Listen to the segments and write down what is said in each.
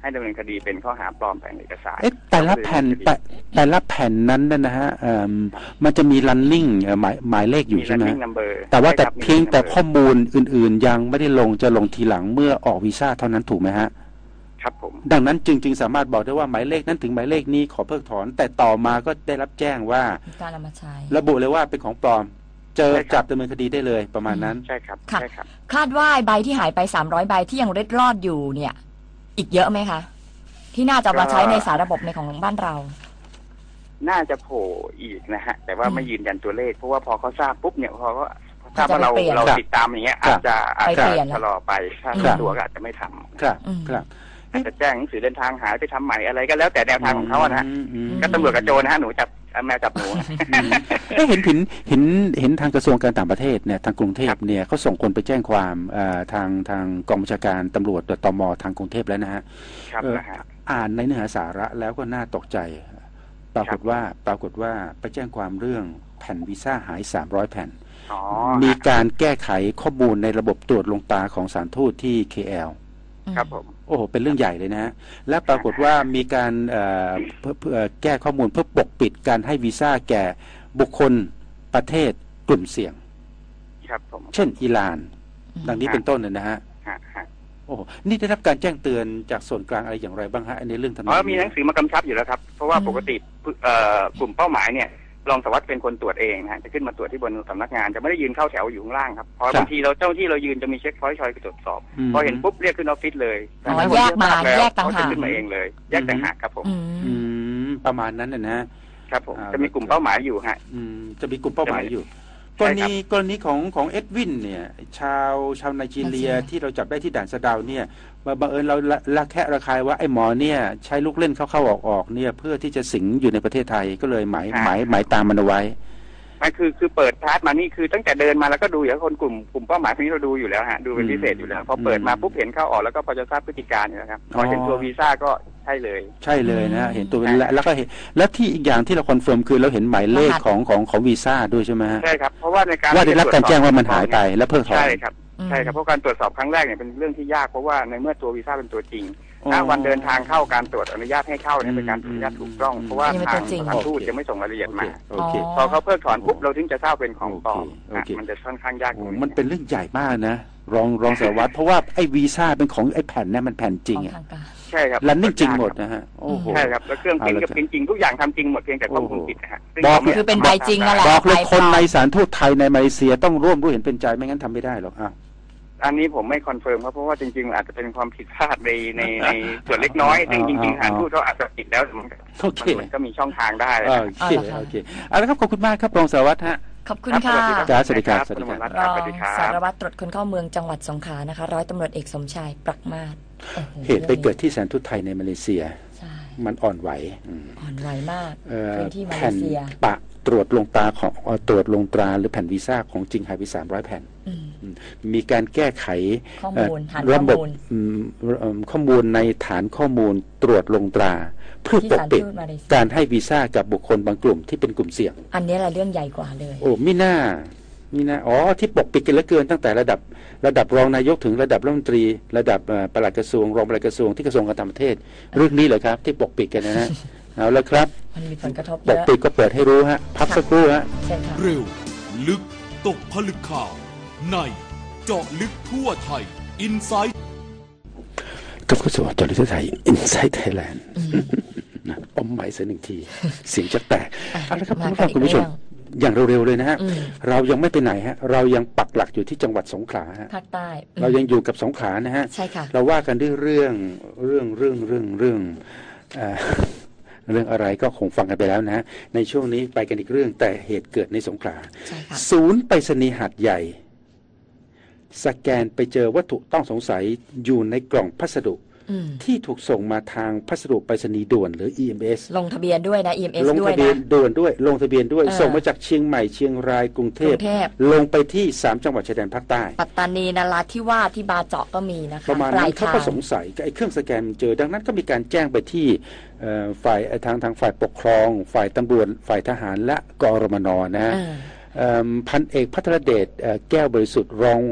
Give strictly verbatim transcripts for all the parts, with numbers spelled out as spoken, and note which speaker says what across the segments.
Speaker 1: ให้ดำเนินคดีเป็นข้อหาปลอมแปลงเอกสาร
Speaker 2: แต่ละแผ่นแต่แต่ละแผ่นนั้นนะฮะมันจะมี running หมายหมายเลขอยู่ใช่ไหมแต่ว่าแต่เพียงแต่ข้อมูลอื่นๆยังไม่ได้ลงจะลงทีหลังเมื่อออกวีซ่าเท่านั้นถูกไหมฮะ
Speaker 1: ครับผม
Speaker 2: ดังนั้นจึงจึงสามารถบอกได้ว่าหมายเลขนั้นถึงหมายเลขนี้ขอเพิกถอนแต่ต่อมาก็ได้รับแจ้งว่า
Speaker 3: การนำมาใช้
Speaker 2: ระบุเลยว่าเป็นของปลอมเจอจับดำเนินคดีได้เลยประมาณนั้น
Speaker 1: ใช่ครับใช่ครับ
Speaker 3: คาดว่าใบที่หายไปสามร้อยใบที่ยังเล็ดรอดอยู่เนี่ยอีกเยอะไหมคะที่น่าจะมาใช้ในสารระบบในของบ้านเรา
Speaker 1: น่าจะโผล่อีกนะฮะแต่ว่าไม่ยืนยันตัวเลขเพราะว่าพอเขาทราบปุ๊บเนี่ยพอเขาทราบว่าเราเราติดตามอย่างเงี้ยอาจจะอาจจะชะลอไปถ้าตัวก็อาจจะไม่ทำ
Speaker 2: ครับครับ
Speaker 1: อาจจะแจ้งหนังสือเดินทางหายไปทำใหม่อะไรก็แล้วแต่แนวทางของเขานะฮะก็ตำรวจกับโจรนะฮะหนูจับแมวจับหนู
Speaker 2: เห็นเห็นเห็นเห็นทางกระทรวงการต่างประเทศเนี่ยทางกรุงเทพเนี่ยเขาส่งคนไปแจ้งความทางทางกองบัญชาการตำรวจตมทางกรุงเทพแล้วนะฮะอ่านในเนื้อหาสาระแล้วก็น่าตกใจปรากฏว่าปรากฏว่าไปแจ้งความเรื่องแผ่นวีซ่าหายสามร้อยแผ่นมีการแก้ไขข้อมูลในระบบตรวจลงตาของสถานทูตที่ เค แอล
Speaker 1: ครับผม
Speaker 2: โอ้โหเป็นเรื่องใหญ่เลยนะฮะและปรากฏว่ามีการแก้ข้อมูลเพื่อปกปิดการให้วีซ่าแก่บุคคลประเทศกลุ่มเสี่ยง
Speaker 1: ครับผม
Speaker 2: เช่นอิหร่านดังนี้เป็นต้นนะฮะโอ้นี่ได้รับการแจ้งเตือนจากส่วนกลางอะไรอย่างไรบ้างฮะในเรื่องทำนอง
Speaker 1: นี้มีหนังสือมากำชับอยู่แล้วครับเพราะว่าปกติกลุ่มเป้าหมายเนี่ยรองสารวัตรเป็นคนตรวจเองนะจะขึ้นมาตรวจที่บนสำนักงานจะไม่ได้ยืนเข้าแถวอยู่ข้างล่างครับเพราะบางทีเราเจ้าที่เรายืนจะมีเช็คพอยต์ชอยไปตรวจสอบพอเห็นปุ๊บเรียกขึ้นออฟฟิศเลย
Speaker 3: แยกมาแยกต่างหาก
Speaker 1: ขึ้นมาเองเลยแยกต่างหากครับผม
Speaker 2: ประมาณนั้นนะครับ
Speaker 1: ผมจะมีกลุ่มเป้าหมายอยู่ฮะ
Speaker 2: จะมีกลุ่มเป้าหมายอยู่กรณีกรณีของของเอ็ดวินเนี่ยชาวชาวไนจีเรียที่เราจับได้ที่ด่านสะเดาเนี่ยบังเอิญเราละแคะระคายว่าไอ้หมอเนี่ยใช้ลูกเล่นเข้าๆออกๆเนี่ยเพื่อที่จะสิงอยู่ในประเทศไทยก็เลยหมายหมายหมายตามมันเอาไว้
Speaker 1: มันคือคือเปิดพาร์ทมานี่คือตั้งแต่เดินมาแล้วก็ดูอย่างคนกลุ่มกลุ่มเป้าหมายพวกนี้เราดูอยู่แล้วฮะดูเป็นพิเศษอยู่แล้วพอเปิดมาปุ๊บเห็นเข้าออกแล้วก็พอจะทราบพฤติการอยู่แล้วครับพอเห็นตัววีซ่าก็ใช่เลย
Speaker 2: ใช่เลยนะเห็นตัวเป็นแล้วก็เห็นแล้วที่อีกอย่างที่เราคอนเฟิร์มคือเราเห็นหมายเลขของของของวีซ่าด้วยใช่ไหม
Speaker 1: ใช่ครับเพราะว่าในการ
Speaker 2: ว่าได้รับการแจ้งว่ามันหายไปแล้วเพิกถอน
Speaker 1: ใช่ครับใช่ครับเพราะการตรวจสอบครั้งแรกเนี่ยเป็นเรื่องที่ยากเพราะว่าในเมื่อตัววีซ่าเป็นตัวจริงถ้าวันเดินทางเข้าการตรวจอนุญาตให้เข้าเนี่ยเป็นการอนุญาตถูกต้องเพราะว่าทางสถานทูตจะไม่ส่งรายละเอียดมาพอเขาเพิกถอนปุ๊บเราถึงจะทราบเป็นของปลอมมันจะค่อนข้างยาก
Speaker 2: มันเป็นเรื่องใหญ่มากนะรองรองสารวัตรเพราะว่าไอ้วีซ่าเป็นของไอ้แผ่นเนี่ยมันแผ่นจริงอ่ะ
Speaker 1: ใช่ครับ
Speaker 2: รันนิ่งจริงหมดนะฮะโอ้โห
Speaker 1: ใช่ครับแล้วเครื่องพิมพ์กับพิมพ์จริงทุกอย่างทำจริงหมดเพียงแต่ข้อมูลผิดนะฮะ
Speaker 3: บอกคือเป็นใบจริงนั่นแหละ
Speaker 2: บอกเลยคนในสถานทูตไทยในมาเลเซียต้องร่วมรู้เห็นเป็นใจไม่งั้นทำไม่ได้หรอกอ่ะ
Speaker 1: อันนี้ผมไม่คอนเฟิร์มครับเพราะว่าจริงๆอาจจะเป็นความผิดพลาดในในในส่วนเล็กน้อยซึ่งจริงๆสถานทูตเขาอาจจะผิดแล้วมันก็มีช่องทางได้
Speaker 2: โอเคโอเคเอาละครับขอบคุณมากครับรองสารวัตรฮะ
Speaker 3: ขอบคุณค่ะ
Speaker 2: สวัสดีครับสวัสดีครับ
Speaker 3: รองสารวัตรตรวจคนเข้าเมืองจังหวัดสงขลานะคะร้อยตำรวจเอกสมชายปรักมาศ
Speaker 2: เหตุไปเกิดที่สถานทูตไทยในมาเลเซียมันอ่อนไหว
Speaker 3: อ่อนไหวมากพื้นที่มาเลเซีย
Speaker 2: ปะตรวจลงตาของตรวจลงตราหรือแผ่นวีซ่าของจริงหายไปสามร้อยแผ่นมีการแก้ไขระบบข้อมูลในฐานข้อมูลตรวจลงตราเพื่อปกปิดการให้วีซ่ากับบุคคลบางกลุ่มที่เป็นกลุ่มเสี่ยง
Speaker 3: อันนี้แหละเรื่องใหญ่กว่าเลย
Speaker 2: โอ้มิน่ามิน่าอ๋อที่ปกปิดกันเหลือเกินตั้งแต่ระดับระดับรองนายกถึงระดับรัฐมนตรีระดับปลัดกระทรวงรองปลัดกระทรวงที่กระทรวงการต่างประเทศเรื่องนี้เหรอครับที่ปกปิดกันนะฮะเอาละครับ
Speaker 3: มันมีผลกระทบเย
Speaker 2: อะปกปิดก็เปิดให้รู้ฮะพักสักครู่ฮะ
Speaker 4: เร็วลึกตกผลึกข่าวในเจาะลึกทั่วไทยอินไซต์
Speaker 2: กับกระทรวงเจาะลึกทั่วไทยอินไซต์ไทยแลนด์นะอมใหม่สักหนึ่งทีเสียงจะแตกเอาละครับคุณผู้ชมอย่างเร็วๆเลยนะฮะเรายังไม่ไปไหนฮะเรายังปักหลักอยู่ที่จังหวัดสงขลาฮะ
Speaker 3: ภาคใต้
Speaker 2: เรายังอยู่กับสงขลานะฮะ
Speaker 3: ใช่ค่ะ
Speaker 2: เราว่ากันด้วยเรื่องเรื่องเรื่องเรื่องเรื่องเรื่องอะไรก็คงฟังกันไปแล้วนะฮะในช่วงนี้ไปกันอีกเรื่องแต่เหตุเกิดในสงขลาศูนย์ไปรษณีย์หาดใหญ่สแกนไปเจอวัตถุต้องสงสัยอยู่ในกล่องพัสดุที่ถูกส่งมาทางพัสดุไปรษณีย์ด่วนหรือ อี เอ็ม เอส
Speaker 3: ลงทะเบียนด้วยนะ อี เอ็ม เอส
Speaker 2: ลงทะเบียนด่วนด้วยลงทะเบียนด้วยส่งมาจากเชียงใหม่เชียงรายกรุงเทพลงไปที่สามจังหวัดชายแดนภาคใต้
Speaker 3: ปัตตานีนราธิวาสที่บาเจาะก็มีนะคะ
Speaker 2: ประมาณนั้นเขาก็สงสัยไอ้เครื่องสแกนเจอดังนั้นก็มีการแจ้งไปที่ฝ่ายทางทางฝ่ายปกครองฝ่ายตำรวจฝ่ายทหารและกรมนนะพันเอกภัทรเดชแก้วบริสุทธิ์รอง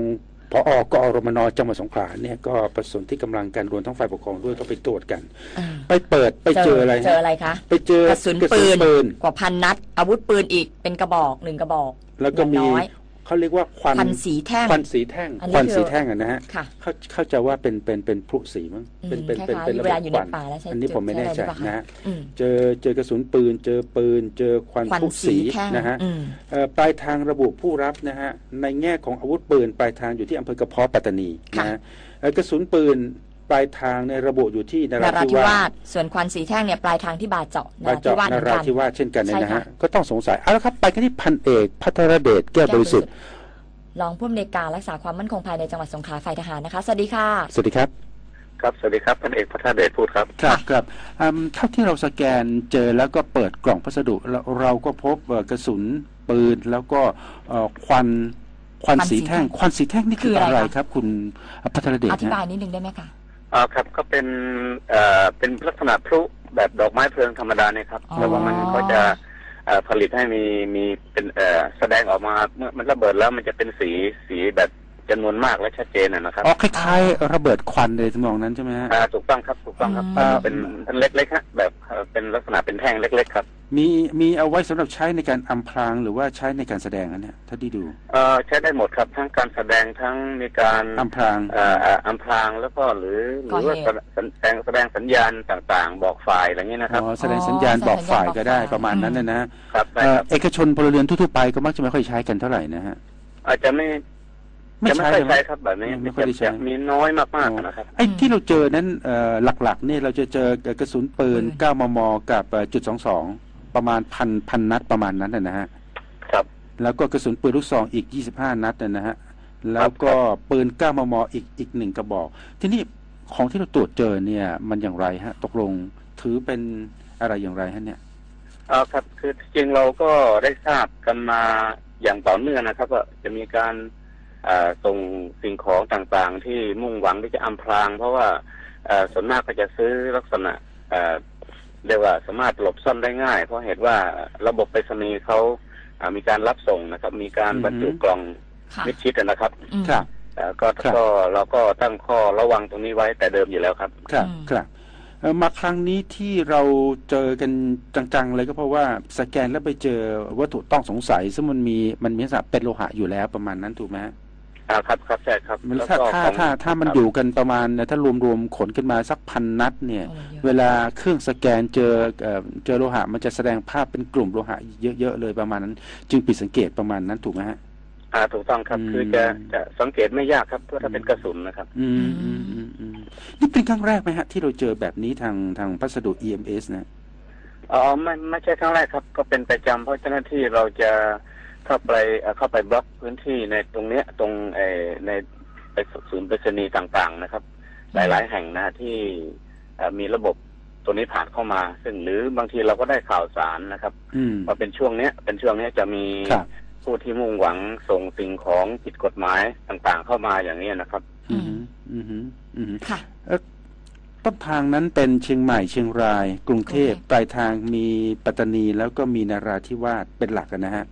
Speaker 2: ผอ.กอรมน.จังหวัดสงขลาเนี่ยก็ประสานที่กำลังกันรวมทั้งฝ่ายปกครองด้วยก็ไปตรวจกันไปเปิดไปเจออะไร
Speaker 3: เจออะไรคะ
Speaker 2: ไปเจอก
Speaker 3: ระสุนปืนกว่าพันนัดอาวุธปืนอีกเป็นกระบอกหนึ่งกระบอก
Speaker 2: แล้วก็มีเขาเรียกว่าควัน
Speaker 3: ควันสีแท่ง
Speaker 2: ควันสีแท่งควันสีแท่งอ่ะนะฮะ
Speaker 3: เขา
Speaker 2: เข้าใจว่าเป็นเป็นเป็นพลุสีมั้งเป็นเป็นเป็นเป็นระเบิดควันอันนี้ผมไม่แน่ใจนะฮะเจอเจอกระสุนปืนเจอปืนเจอควันพลุสีนะฮะปลายทางระบุผู้รับนะฮะในแง่ของอาวุธปืนปลายทางอยู่ที่อำเภอกระเพาะปัตตานีนะฮะกระสุนปืนปลายทางในระบุอยู่ที่นราธิวาส
Speaker 3: ส่วนควันสีแท่งเนี่ยปลายทางที่บาเจาะ
Speaker 2: นราธิวาสนราธิวาสเช่นกันนะฮะก็ต้องสงสัยเอาละครับไปกันที่พันเอกภัทรเดชแก้วบริสุทธิ์
Speaker 3: รองผู้อำนวยการรักษาความมั่นคงภายในจังหวัดสงขลาฝ่ายทหารนะคะสวัสดีค่ะ
Speaker 2: สวัสดีครับ
Speaker 1: ครับสวัสดีครับพันเอกภัทรเดชพูดครับ
Speaker 2: ครับครับเท่าที่เราสแกนเจอแล้วก็เปิดกล่องพัสดุเราก็พบกระสุนปืนแล้วก็ควันควันสีแท่งควันสีแท่งนี่คืออะไรครับคุณภัทรเดช
Speaker 3: อธิบายนิดนึงได้ไหมคะ
Speaker 1: อ่าครับก็เป็นเอ่อเป็นลักษณะพลุแบบดอกไม้เพลิงธรรมดาเนี่ยครับแต่ว่ามันก็จะผลิตให้มีมีเป็นเอ่อแสดงออกมาเมื่อมันระเบิดแล้วมันจะเป็นสีสีแบบจำนวนมากและชัดเจนนะครับ
Speaker 2: อ๋อคล้ายๆระเบิดควันเลยสมองนั้นใช่ไหมฮะ
Speaker 1: อ่าถูกต้องครับถูกต้องครับเป็นเป็นเล็กๆฮะแบบเป็นลักษณะเป็นแท่งเล็กๆครับ
Speaker 2: มีมีเอาไว้สำหรับใช้ในการอำพรางหรือว่าใช้ในการแสดงนะเนี่ยถ้าที่ดู
Speaker 1: เอ่อใช้ได้หมดครับทั้งการแสดงทั้งในการ
Speaker 2: อำพราง
Speaker 1: เอ่ออำพรางแล้วก็หรือหรือว่าแสดงแสดงสัญญาณต่างๆบอกฝ่ายอะไรเงี้ยนะครับ
Speaker 2: อ๋อแสดงสัญญาณบอกฝ่ายก็ได้ประมาณนั้นนะครับเอกชนพลเรือนทั่วๆไปก็มักจะไม่ค่อยใช้กันเท่าไหร่นะฮะ
Speaker 1: อาจจะไม่จะไม่ค่อยใช้ครับแบบนี้ไม่ค่อยได้ใช้มีน้อยมากๆนะครับ
Speaker 2: ไอ้ที่เราเจอนั้นหลักๆเนี่ยเราจะเจอกระสุนปืนเก้ามมกับจุดสองสองประมาณพันพันนัดประมาณนั้นนะฮะ
Speaker 1: ครับ
Speaker 2: แล้วก็กระสุนปืนลูกซองอีกยี่สิบห้านัดนะฮะแล้วก็ปืนเก้ามมอีกอีกหนึ่งกระบอกทีนี้ของที่เราตรวจเจอเนี่ยมันอย่างไรฮะตกลงถือเป็นอะไรอย่างไรฮะเนี่ย
Speaker 1: อ๋อครับคือจริงเราก็ได้ทราบกันมาอย่างต่อเนื่องนะครับว่าจะมีการส่งสิ่งของต่างๆที่มุ่งหวังที่จะอำพรางเพราะว่าส่วนมากก็จะซื้อลักษณะเรียกว่าสามารถหลบซ่อนได้ง่ายเพราะเหตุว่าระบบไปรษณีย์เขามีการรับส่งนะครับมีการบรรจุกล่องมิดชิดนะครับ
Speaker 2: ครับ
Speaker 1: ก็ก็เราก็ตั้งข้อระวังตรงนี้ไว้แต่เดิมอยู่แล้วครับ
Speaker 2: ครับครับมาครั้งนี้ที่เราเจอกันจังๆเลยก็เพราะว่าสแกนแล้วไปเจอวัตถุต้องสงสัยซึ่งมันมีมันมีลักษณะเป็นโลหะอยู่แล้วประมาณนั้นถูกไหม
Speaker 1: อ่าครับครับใช่ครับ
Speaker 2: ถ้าถ้าถ้าถ้ามันอยู่กันประมาณถ้ารวมๆขนขึ้นมาสักพันนัดเนี่ยเวลาเครื่องสแกนเจอเจอโลหะมันจะแสดงภาพเป็นกลุ่มโลหะเยอะๆเลยประมาณนั้นจึงผิดสังเกตประมาณนั้นถูกไหมฮะ
Speaker 1: อ่าถูกต้องครับคือจะจะสังเกตไม่ยากครับเพราะถ้าเป็นกระสุนนะครับ
Speaker 2: อืมอืมอืมอืมนี่เป็นครั้งแรกไหมฮะที่เราเจอแบบนี้ทางทางพัสดุ อี เอ็ม เอส นะ
Speaker 1: อ๋อไม่ไม่ใช่ครั้งแรกครับก็เป็นประจำเพราะเจ้าหน้าที่เราจะเข้าไปเข้าไปบล็อกพื้นที่ในตรงเนี้ยตรงไอในศูนย์ไปรษณีย์ต่างๆนะครับหลายๆแห่งนะที่มีระบบตัวนี้ผ่านเข้ามาซึ่งหรือบางทีเราก็ได้ข่าวสารนะครับว่าเป็นช่วงเนี้ยเป็นช่วงเนี้ยจะมีผู้ที่มุ่งหวังส่งสิ่งของผิดกฎหมายต่างๆเข้ามาอย่างนี้นะครับ
Speaker 2: อืมอืมอืมค่ะต้นทางนั้นเป็นเชียงใหม่เชียงรายกรุงเทพปลายทางมีปัตตานีแล้วก็มีนราธิวาสเป็นหลักนะฮะ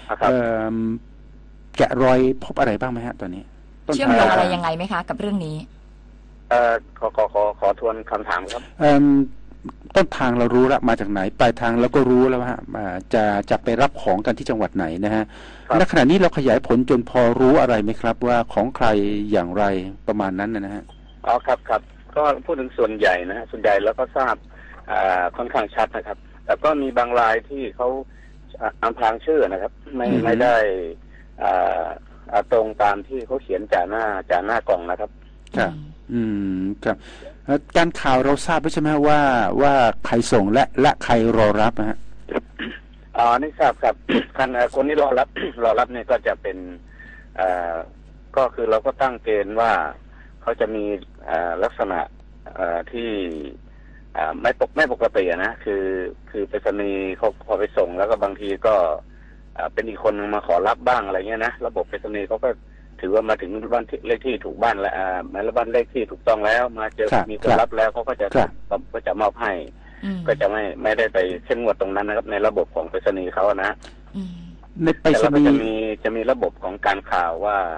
Speaker 2: แกะรอยพบอะไรบ้างไหมฮะตอนนี้
Speaker 3: เชื่อมโยงอะไรยังไงไหมคะกับเรื่องนี้
Speaker 1: เอ่อขอขอขอขอทวนคำถามครับ
Speaker 2: เอ่อต้นทางเรารู้แล้วมาจากไหนปลายทางเราก็รู้แล้วฮะจะจะไปรับของกันที่จังหวัดไหนนะฮะณขณะนี้เราขยายผลจนพอรู้อะไรไหมครับว่าของใครอย่างไรประมาณนั้นนะฮะ
Speaker 1: อ๋อครับครับก็พูดถึงส่วนใหญ่นะฮะส่วนใหญ่แล้วก็ทราบอ่าค่อนข้างชัดนะครับแต่ก็มีบางรายที่เขาอำพรางชื่อนะครับไม่ไม่ได้อ่าตรงตามที่เขาเขียนจ่าหน้าจ่าหน้ากล่องนะครับ
Speaker 2: ครับอืมครับการข่าวเราทราบใช่ไหมว่าว่าใครส่งและและใครรอรับนะฮะ
Speaker 1: อ๋อนี่ทราบครับคนคนนี้รอรับรอรับเนี่ยก็จะเป็นอ่าก็คือเราก็ตั้งเกณฑ์ว่าเขาจะมีอ่าลักษณะอ่าที่อ่าไม่ปกไม่ปกตินะคือคือไปรษณีย์เขาพอไปส่งแล้วก็บางทีก็เป็นอีกคนมาขอรับบ้างอะไรเงี้ยนะระบบไปรษณีย์เขาก็ถือว่ามาถึงบ้านเลขที่ถูกบ้านแล้วอ่ามาแล้วบ้านเลขที่ถูกต้องแล้วมาเจอมีคนรับแล้วเขาก็จะก็จะมอบให้ก็จะไม่ไม่ได้ไปเข้มงวดตรงนั้นนะครับในระบบของไปรษณีย์เขานะ
Speaker 2: ในไปรษณีย์
Speaker 1: จะมีจะมีระบบของการข่าวว่า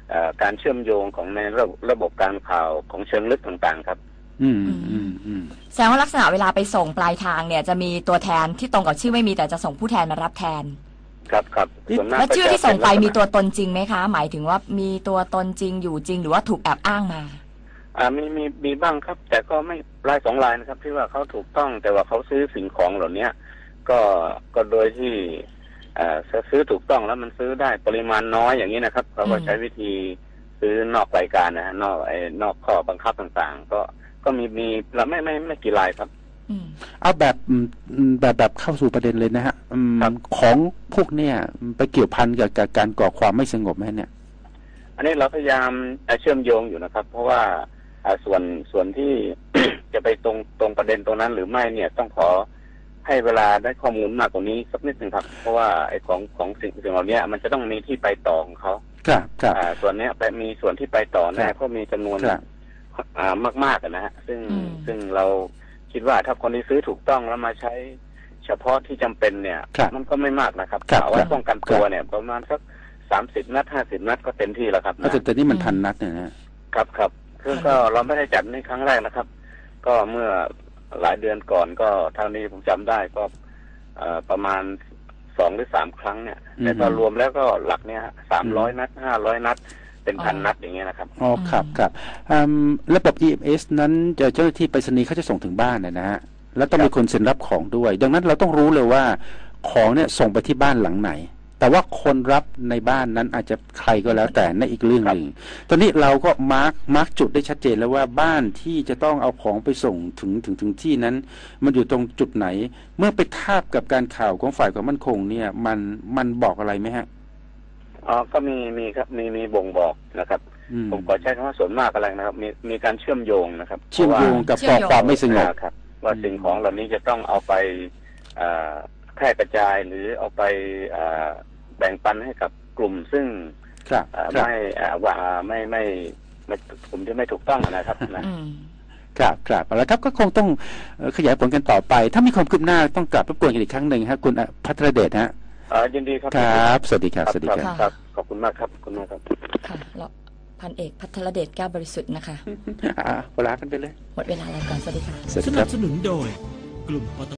Speaker 5: การเชื่อมโยงของในระบบระบบการข่าวของเชิงลึกต่างๆครับ
Speaker 2: อืมอืมอืม
Speaker 3: แสดงว่าลักษณะเวลาไปส่งปลายทางเนี่ยจะมีตัวแทนที่ตรงกับชื่อไม่มีแต่จะส่งผู้แทนมารับแทน
Speaker 5: ครับครับ
Speaker 3: แล้วชื่อที่ส่งไปมีตัวตนจริงไหมคะหมายถึงว่ามีตัวตนจริงอยู่จริงหรือว่าถูกแอบอ้างมา
Speaker 5: อ่ามีมีมีบ้างครับแต่ก็ไม่รายสองรายนะครับที่ว่าเขาถูกต้องแต่ว่าเขาซื้อสิ่งของเหล่านี้ก็ก็โดยที่อ่าซื้อถูกต้องแล้วมันซื้อได้ปริมาณน้อยอย่างนี้นะครับเขาก็ใช้วิธีซื้อนอกรายการนะฮะนอกไอ้นอกข้อบังคับต่างๆก็ก็มีมีเราไม่ไม่ไม่กี่รายครับ
Speaker 2: เอาแบบแบบแบบเข้าสู่ประเด็นเลยนะฮะของพวกเนี้ยไปเกี่ยวพันกับการก่อความไม่สงบไหมเนี่ย
Speaker 5: อันนี้เราพยายามเชื่อมโยงอยู่นะครับเพราะว่าส่วนส่วนที่ จะไปตรงตรงประเด็นตรงนั้นหรือไม่เนี่ยต้องขอให้เวลาได้ข้อมูลมากกว่านี้สักนิดนึงครับเพราะว่าไอ้ของของสิ่งสิ่งเหล่านี้มันจะต้องมีที่ไปต่อของเขา
Speaker 2: ครับครับ
Speaker 5: ส่วนนี้ไปมีส่วนที่ไปต่อแน่เพราะมีจำนวนมากๆนะฮะซึ่งซึ่งเราคิดว่าถ้าคนที่ซื้อถูกต้องแล้วมาใช้เฉพาะที่จำเป็นเนี่ยมันก็ไม่มากนะครับเอาไว้ป้องกันตัวเนี่ยประมาณสักสามสิบนัดห้าสิบนัดก็เต็มที่แล้วครับ
Speaker 2: นะแต่นี่มันพันนัดเนี่ย
Speaker 5: นะครับครับคือก็เราไม่ได้จัดในครั้งแรกนะครับ ก็เมื่อหลายเดือนก่อนก็เท่านี้ผมจำได้ก็ประมาณสองหรือสามครั้งเนี่ยแต่ก็รวมแล้วก็หลักเนี่ยสามร้อยนัดห้าร้อยนัดเป็นพันนัดอย่างเงี้ยนะครับ
Speaker 2: อ๋อครับครับระบบ อี เอ็ม เอส นั้นเจ้าหน้าที่ไปรษณีย์เขาจะส่งถึงบ้านนะฮะแล้วต้องมีคนเซ็นรับของด้วยดังนั้นเราต้องรู้เลยว่าของเนี่ยส่งไปที่บ้านหลังไหนแต่ว่าคนรับในบ้านนั้นอาจจะใครก็แล้วแต่ในอีกเรื่องหนึ่งตอนนี้เราก็มาร์กมาร์กจุดได้ชัดเจนแล้วว่าบ้านที่จะต้องเอาของไปส่งถึงถึงถึงที่นั้นมันอยู่ตรงจุดไหนเมื่อไปทาบกับการข่าวของฝ่ายความมั่นคงเนี่ยมันมันบอกอะไรไหมฮะ
Speaker 5: อ๋อก็มีมีครับมีมีบ่งบอกนะครับผมขอใช้คำว่าส่วนมากอะไรนะครับมีมีการเชื่อมโยงนะครับ
Speaker 2: เชื่อมโยงกับก่อความไม่สงบ
Speaker 5: ครับว่าสิ่งของเหล่านี้จะต้องเอาไปแพร่กระจายหรือเอาไปแบ่งปันให้กับกลุ่มซึ่งไม่ว่าไม่ไม่ไม่กลุ่มที่ไม่ถูกต้องนะครับ
Speaker 2: นะครับครับแล้วครับก็คงต้องขยายผลกันต่อไปถ้ามีความคืบหน้าต้องกลับรบกวนกันอีกครั้งหนึ่งครับคุณภัทรเดชฮะ
Speaker 5: ยินดีครับ
Speaker 2: ครับสวัสดีครับสวัสดี
Speaker 5: ครับขอบคุณมากครับขอบคุณมากครับ
Speaker 3: ค่ะแล้วพันเอกภัทรเดชแก้วบริสุทธิ์นะคะ
Speaker 2: อ่าเวลากันไปเลย
Speaker 3: หมดเวลาแล้วก่อนสวัสดีค่ะ
Speaker 4: สนับสนุนโดยกลุ่ม